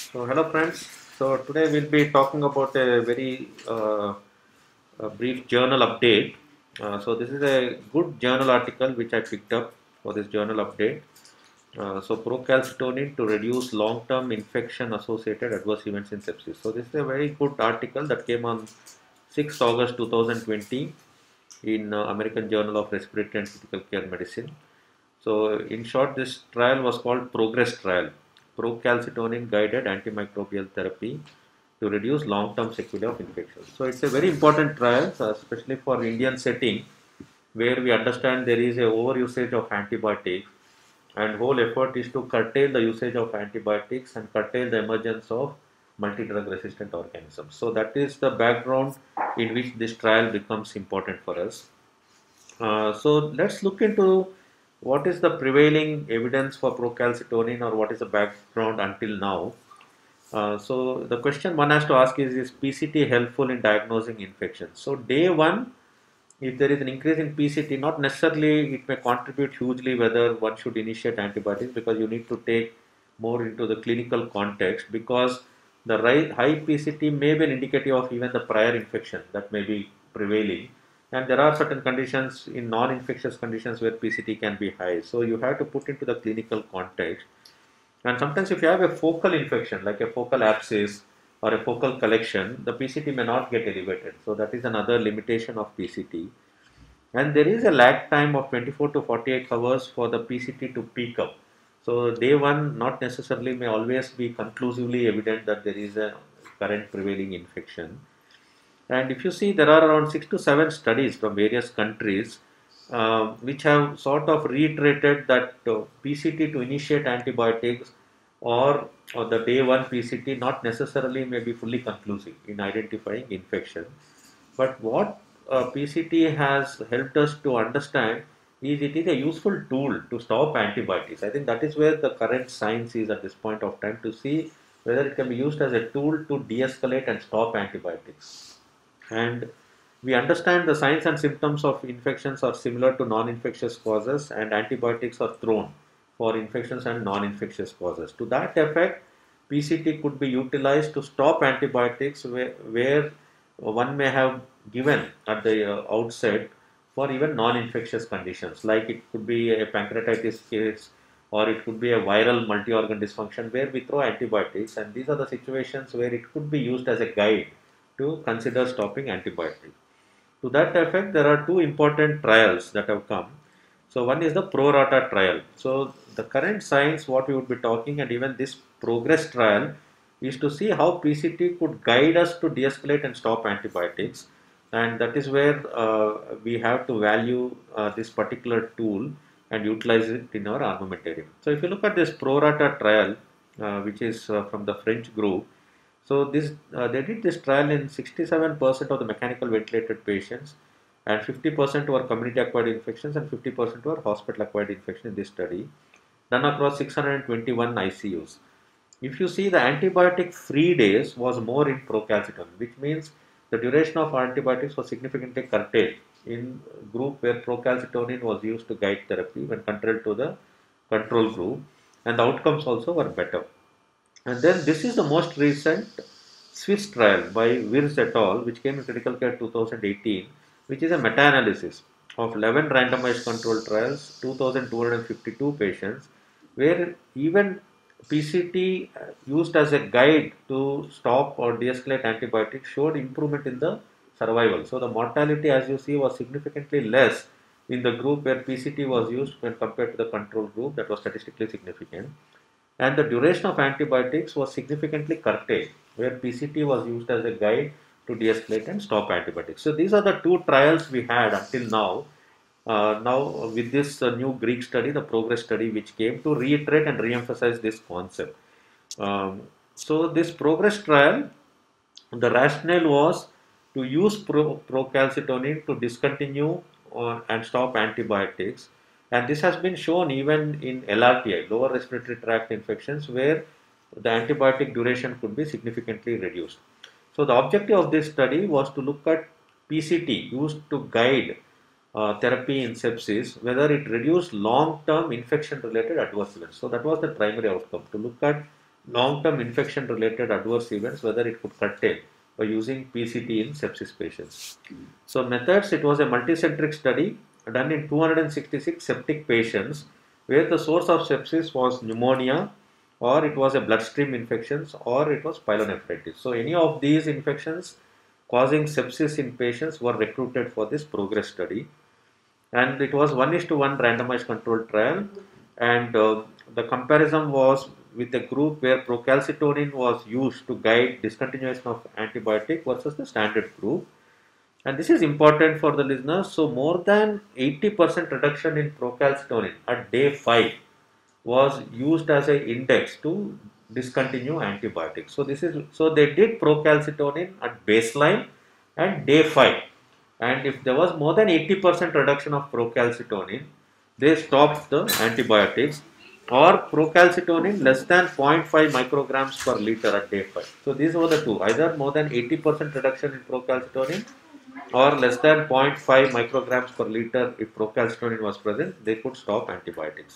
So hello friends. So today we'll be talking about a very a brief journal update. So this is a good journal article which I picked up for this journal update. So procalcitonin to reduce long-term infection-associated adverse events in sepsis. So this is a very good article that came on 6th August 2020 in American Journal of Respiratory and Critical Care Medicine. So, in short, this trial was called PROGRESS trial, procalcitonin guided antimicrobial therapy to reduce long-term sequelae of infection. So, it's a very important trial, especially for Indian setting, where we understand there is a overusage of antibiotics, and whole effort is to curtail the usage of antibiotics and curtail the emergence of multi-drug resistant organisms. So, that is the background in which this trial becomes important for us. So let's look into what is the prevailing evidence for procalcitonin, or what is the background until now. So the question one has to ask is PCT helpful in diagnosing infections? So day one, if there is an increase in PCT, not necessarily it may contribute hugely whether one should initiate antibiotics, because you need to take more into the clinical context, because the high PCT may be an indicative of even the prior infection that may be prevailing, and there are certain conditions in non-infectious conditions where PCT can be high. So you have to put into the clinical context. And sometimes if you have a focal infection like a focal abscess or a focal collection, the PCT may not get elevated. So that is another limitation of PCT. And there is a lag time of 24 to 48 hours for the PCT to peak up. So day one not necessarily may always be conclusively evident that there is a current prevailing infection. And if you see, there are around 6 to 7 studies from various countries which have sort of reiterated that PCT to initiate antibiotics, or the day one PCT not necessarily may be fully conclusive in identifying infection. But what PCT has helped us to understand is it is a useful tool to stop antibiotics. I think that is where the current science is at this point of time, to see whether it can be used as a tool to de-escalate and stop antibiotics. And we understand the signs and symptoms of infections are similar to non-infectious causes, and antibiotics are thrown for infections and non-infectious causes. To that effect, PCT could be utilized to stop antibiotics where one may have given at the outset for even non-infectious conditions, like it could be a pancreatitis case, or it could be a viral multi-organ dysfunction where we throw antibiotics, and these are the situations where it could be used as a guide to consider stopping antibiotics. To that effect, there are two important trials that have come. So one is the pro-rata trial. So the current science, what we would be talking, and even this progress trial, is to see how PCT could guide us to de-escalate and stop antibiotics. And that is where we have to value this particular tool and utilize it in our armamentarium. So if you look at this pro-rata trial, which is from the French group, so this they did this trial in 67% of the mechanical ventilated patients, and 50% were community acquired infections, and 50% were hospital acquired infection in this study, done across 621 ICUs. If you see, the antibiotic free days was more in procalcitonin, which means the duration of antibiotics was significantly curtailed in group where procalcitonin was used to guide therapy when compared to the control group, and the outcomes also were better. And then this is the most recent Swiss trial by Wirs et al., which came in Critical Care 2018, which is a meta-analysis of 11 randomized controlled trials, 2,252 patients, where even PCT used as a guide to stop or de-escalate antibiotics showed improvement in the survival. So the mortality, as you see, was significantly less in the group where PCT was used when compared to the control group, that was statistically significant. And the duration of antibiotics was significantly curtailed, where PCT was used as a guide to de-escalate and stop antibiotics. So these are the two trials we had until now. Now with this new Greek study, the progress study, which came to reiterate and re-emphasize this concept. So this progress trial, the rationale was to use procalcitonin to discontinue and stop antibiotics, and this has been shown even in LRTI, lower respiratory tract infections, where the antibiotic duration could be significantly reduced. So the objective of this study was to look at PCT used to guide therapy in sepsis, whether it reduced long-term infection-related adverse events. So that was the primary outcome, to look at long-term infection-related adverse events, whether it could curtail by using PCT in sepsis patients. So methods, it was a multicentric study done in 266 septic patients where the source of sepsis was pneumonia, or it was a bloodstream infections, or it was pyelonephritis. So any of these infections causing sepsis in patients were recruited for this progress study, and it was 1:1 randomized controlled trial, and the comparison was with a group where procalcitonin was used to guide discontinuation of antibiotic versus the standard group. And this is important for the listeners. So more than 80% reduction in procalcitonin at day 5 was used as an index to discontinue antibiotics. So this is, so they did procalcitonin at baseline and day 5, and if there was more than 80% reduction of procalcitonin, they stopped the antibiotics, or procalcitonin less than 0.5 micrograms per liter at day 5. So these were the two, either more than 80% reduction in procalcitonin or less than 0.5 micrograms per liter. If procalcitonin was present, they could stop antibiotics.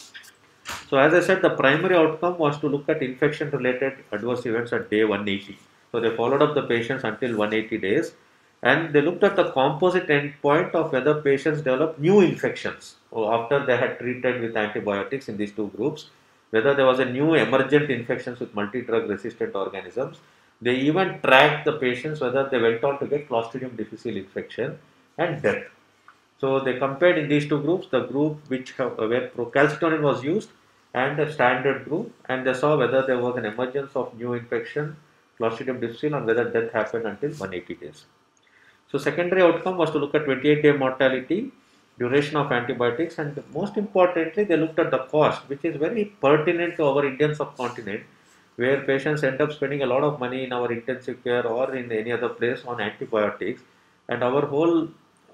So as I said, the primary outcome was to look at infection related adverse events at day 180. So they followed up the patients until 180 days, and they looked at the composite endpoint of whether patients developed new infections after they had treated with antibiotics in these two groups, whether there was a new emergent infections with multi-drug resistant organisms. They even tracked the patients whether they went on to get Clostridium difficile infection and death. So they compared in these two groups, the group where procalcitonin was used and the standard group, and they saw whether there was an emergence of new infection, Clostridium difficile, and whether death happened until 180 days. So secondary outcome was to look at 28-day mortality, duration of antibiotics, and most importantly, they looked at the cost, which is very pertinent to our Indian subcontinent, where patients end up spending a lot of money in our intensive care or in any other place on antibiotics, and our whole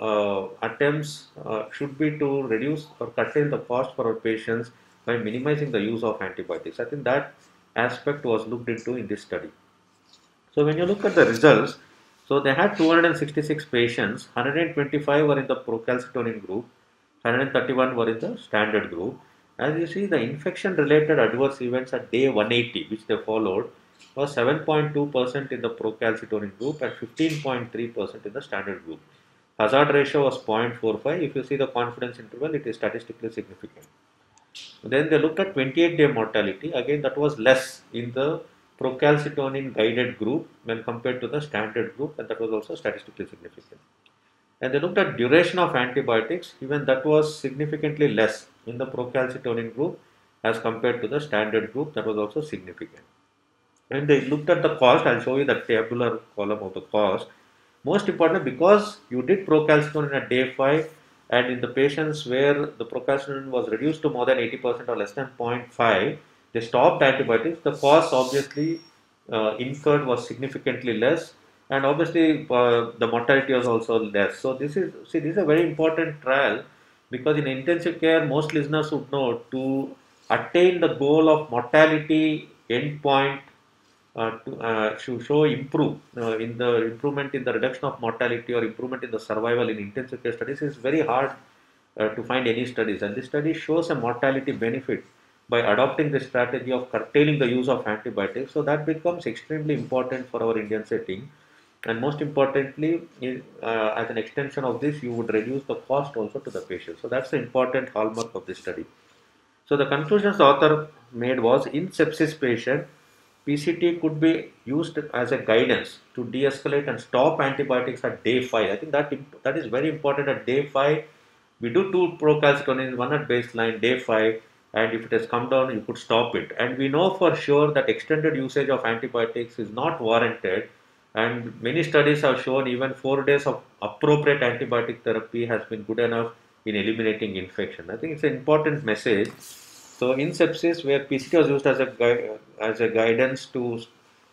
attempts should be to reduce or curtail the cost for our patients by minimizing the use of antibiotics. I think that aspect was looked into in this study. So when you look at the results, so they had 266 patients, 125 were in the procalcitonin group, 131 were in the standard group. As you see, the infection related adverse events at day 180, which they followed, was 7.2% in the procalcitonin group and 15.3% in the standard group. Hazard ratio was 0.45. If you see the confidence interval, it is statistically significant. Then they looked at 28-day mortality. Again, that was less in the procalcitonin guided group when compared to the standard group, and that was also statistically significant. And they looked at duration of antibiotics. Even that was significantly less in the procalcitonin group as compared to the standard group. That was also significant. And they looked at the cost. I'll show you the tabular column of the cost. Most important, because you did procalcitonin at day 5, and in the patients where the procalcitonin was reduced to more than 80% or less than 0.5, they stopped antibiotics. The cost obviously incurred was significantly less, and obviously the mortality was also less. So this is a very important trial, because in intensive care, most listeners would know, to attain the goal of mortality endpoint, to show in the improvement in the reduction of mortality or improvement in the survival in intensive care studies, is very hard to find any studies, and this study shows a mortality benefit by adopting the strategy of curtailing the use of antibiotics. So that becomes extremely important for our Indian setting, and most importantly, as an extension of this, you would reduce the cost also to the patient. So that's the important hallmark of this study. So the conclusions the author made was, in sepsis patient, PCT could be used as a guidance to de-escalate and stop antibiotics at day 5. I think that is very important. At day 5, we do two procalcitonin, one at baseline, day 5, and if it has come down, you could stop it. And we know for sure that extended usage of antibiotics is not warranted, and many studies have shown even 4 days of appropriate antibiotic therapy has been good enough in eliminating infection. I think it's an important message. So in sepsis, where PCT was used as a guidance to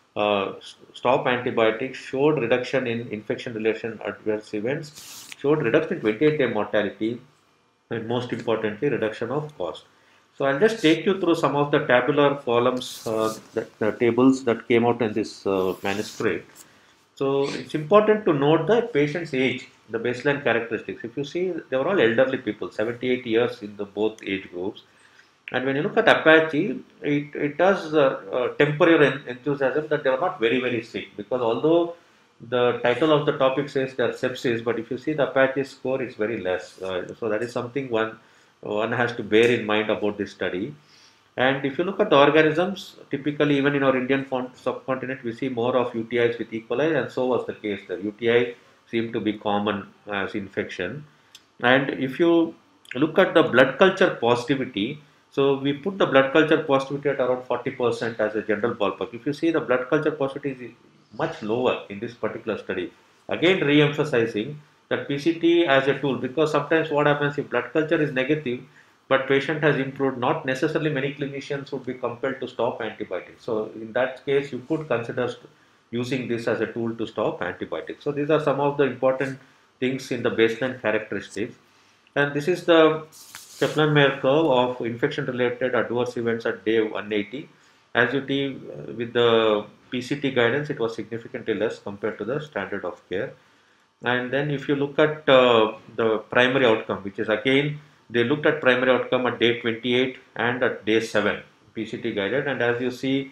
stop antibiotics, showed reduction in infection-related adverse events, showed reduction in 28-day mortality, and most importantly, reduction of cost. So I'll just take you through some of the tabular columns, the tables that came out in this manuscript. So it's important to note the patient's age, the baseline characteristics. If you see, they were all elderly people, 78 years in the both age groups. And when you look at Apache, it does temper your enthusiasm that they were not very, very sick, because although the title of the topic says they are sepsis, but if you see the Apache score, it's very less. So that is something one has to bear in mind about this study. And if you look at the organisms, typically even in our Indian subcontinent, we see more of UTIs with E. coli, and so was the case there. UTI seemed to be common as infection. And if you look at the blood culture positivity, so we put the blood culture positivity at around 40% as a general ballpark. If you see, the blood culture positivity is much lower in this particular study. Again, re-emphasizing that PCT as a tool, because sometimes what happens if blood culture is negative, but patient has improved, not necessarily many clinicians would be compelled to stop antibiotics. So in that case, you could consider using this as a tool to stop antibiotics. So these are some of the important things in the baseline characteristics. And this is the Kaplan-Meier curve of infection-related adverse events at day 180. As you see, with the PCT guidance, it was significantly less compared to the standard of care. And then if you look at the primary outcome, which is again, they looked at primary outcome at day 28 and at day 7, PCT guided. And as you see,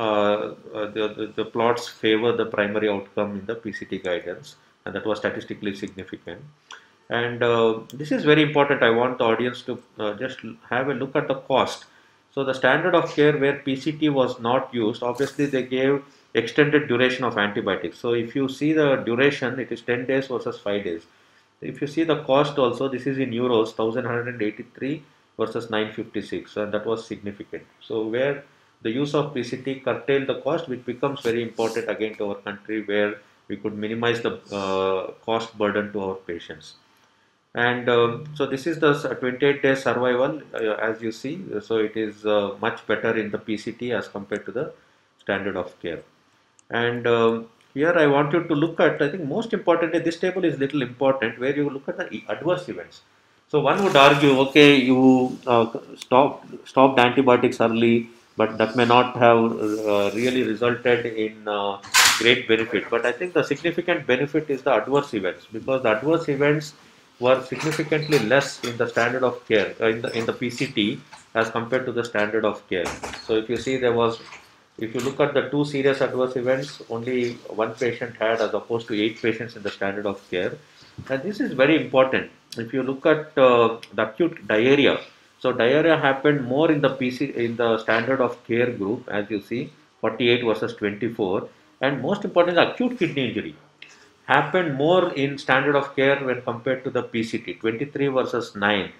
the plots favor the primary outcome in the PCT guidance, and that was statistically significant. And this is very important. I want the audience to just have a look at the cost. So the standard of care where PCT was not used, obviously they gave extended duration of antibiotics. So if you see the duration, it is 10 days versus 5 days. If you see the cost also, this is in euros, 1183 versus 956, and that was significant. So where the use of PCT curtailed the cost, which becomes very important again to our country, where we could minimize the cost burden to our patients. And so this is the 28-day survival, as you see. So it is much better in the PCT as compared to the standard of care. And here I want you to look at, I think most importantly, this table is little important, where you look at the adverse events. So one would argue, okay, you stopped antibiotics early, but that may not have really resulted in great benefit. But I think the significant benefit is the adverse events, because the adverse events were significantly less in the standard of care, in the PCT, as compared to the standard of care. So if you see, if you look at the two serious adverse events, only one patient had, as opposed to 8 patients in the standard of care. And this is very important. If you look at the acute diarrhea, so diarrhea happened more in the standard of care group, as you see, 48 versus 24. And most importantly, acute kidney injury happened more in standard of care when compared to the PCT, 23 versus 9.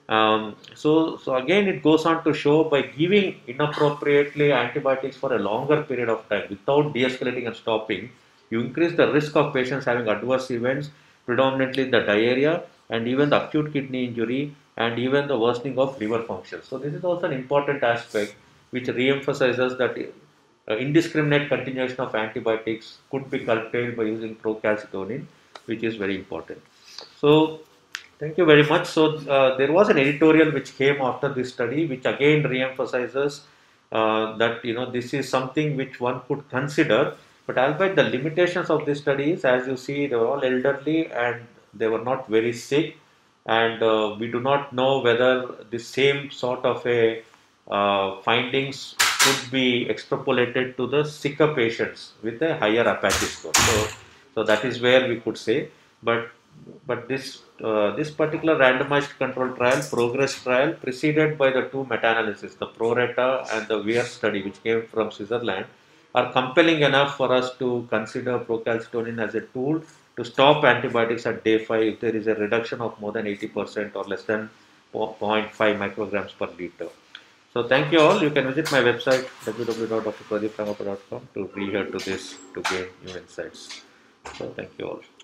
So again, it goes on to show, by giving inappropriately antibiotics for a longer period of time without de-escalating and stopping, you increase the risk of patients having adverse events, predominantly the diarrhea and even the acute kidney injury and even the worsening of liver function. So this is also an important aspect which re-emphasizes that indiscriminate continuation of antibiotics could be curtailed by using procalcitonin, which is very important. So thank you very much. So there was an editorial which came after this study, which again re-emphasizes that this is something which one could consider. But albeit the limitations of this study is, as you see, they were all elderly and they were not very sick, and we do not know whether the same sort of a findings could be extrapolated to the sicker patients with a higher Apache score. So that is where we could say, but this particular randomized control trial, progress trial, preceded by the two meta-analyses, the ProReta and the Weir study, which came from Switzerland, are compelling enough for us to consider procalcitonin as a tool to stop antibiotics at day 5 if there is a reduction of more than 80% or less than 0.5 micrograms per liter. So thank you all. You can visit my website www.drpradeeprangopa.com to rehear to this to gain new insights. So thank you all.